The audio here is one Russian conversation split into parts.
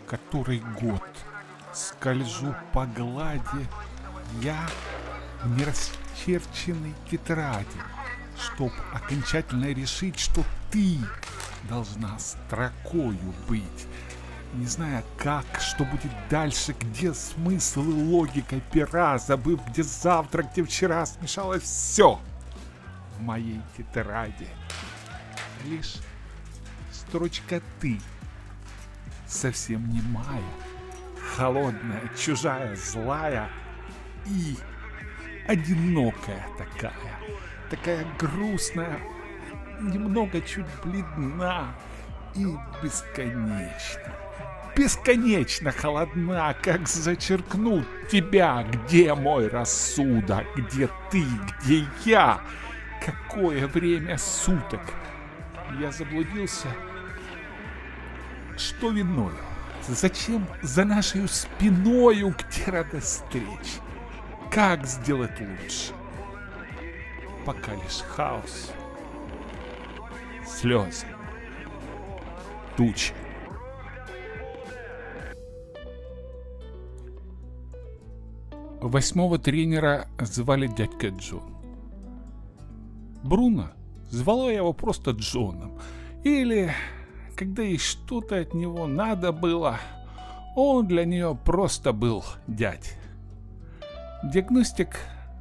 который год скольжу по глади я в нерасчерченной тетради, чтоб окончательно решить, что ты должна строкою быть. Не зная как, что будет дальше, где смысл и логика пера, забыв, где завтра, где вчера, смешалось все в моей тетради. Лишь строчка «ты», совсем немая, холодная, чужая, злая и одинокая такая грустная, немного чуть бледна и бесконечно холодна, как зачеркнуть тебя, где мой рассудок, где ты, где я, какое время суток. Я заблудился. Что виною? Зачем за нашей спиною, где радость встреч? Как сделать лучше? Пока лишь хаос, слезы, тучи. Восьмого тренера звали дядька Джон. Бруно звала его просто Джоном. Или, когда ей что-то от него надо было, он для нее просто был дядь. Диагностик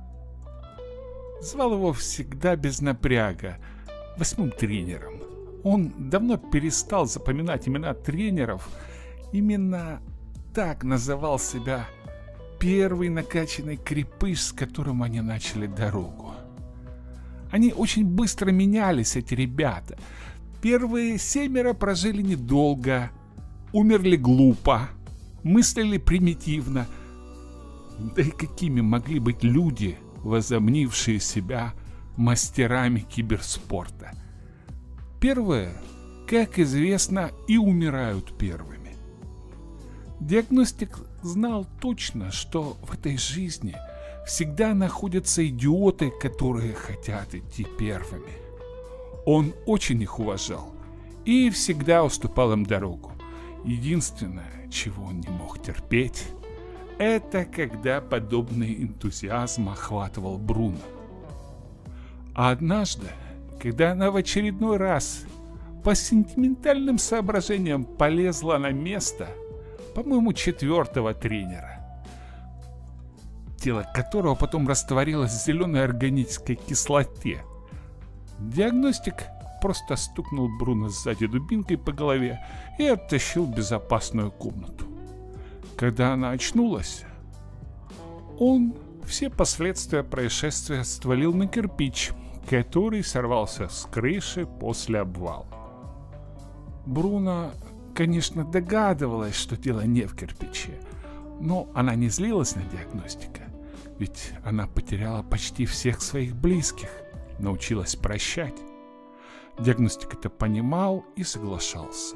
звал его всегда без напряга восьмым тренером. Он давно перестал запоминать имена тренеров. Именно так называл себя первый накачанный крепыш, с которым они начали дорогу. Они очень быстро менялись, эти ребята. Первые 7 прожили недолго, умерли глупо, мыслили примитивно. Да и какими могли быть люди, возомнившие себя мастерами киберспорта? Первые, как известно, и умирают первыми. Диагностик знал точно, что в этой жизни всегда находятся идиоты, которые хотят идти первыми. Он очень их уважал и всегда уступал им дорогу. Единственное, чего он не мог терпеть, это когда подобный энтузиазм охватывал Бруно. А однажды, когда она в очередной раз по сентиментальным соображениям полезла на место, по-моему, 4-го тренера, тело которого потом растворилось в зеленой органической кислоте, диагностик просто стукнул Бруно сзади дубинкой по голове и оттащил в безопасную комнату. Когда она очнулась, он все последствия происшествия свалил на кирпич, который сорвался с крыши после обвала. Бруно, конечно, догадывалась, что дело не в кирпиче, но она не злилась на диагностика, ведь она потеряла почти всех своих близких, научилась прощать. Диагностик это понимал и соглашался.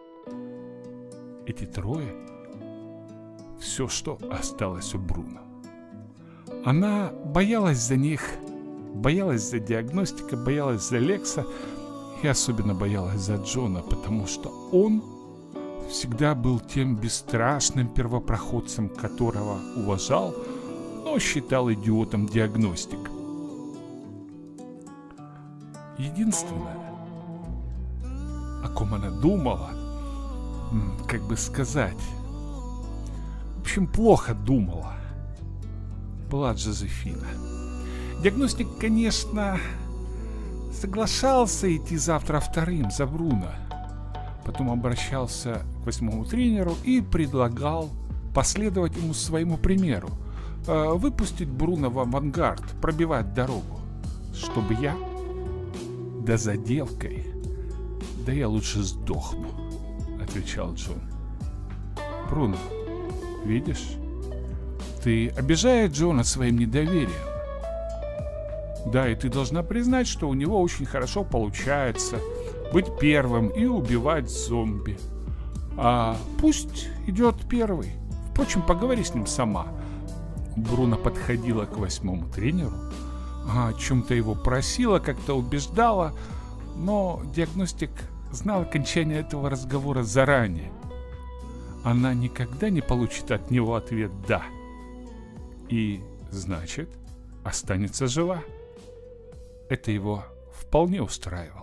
Эти трое — все, что осталось у Бруно. Она боялась за них, боялась за диагностика, боялась за Лекса и особенно боялась за Джона, потому что он всегда был тем бесстрашным первопроходцем, которого уважал, но считал идиотом диагностик. Единственное, о ком она думала, как бы сказать, в общем, плохо думала, была Джозефина. Диагностик, конечно, соглашался идти завтра вторым за Бруно. Потом обращался к 8-му тренеру и предлагал последовать ему своему примеру, выпустить Бруно в авангард, пробивать дорогу, чтобы я, да за девкой, да я лучше сдохну, отвечал Джон. Бруно, видишь, ты обижаешь Джона своим недоверием. Да, и ты должна признать, что у него очень хорошо получается быть первым и убивать зомби. А пусть идет первый. Впрочем, поговори с ним сама. Бруно подходила к 8-му тренеру, о чем-то его просила, как-то убеждала, но диагностик знал окончание этого разговора заранее. она никогда не получит от него ответ «да». И, значит, останется жива. Это его вполне устраивало.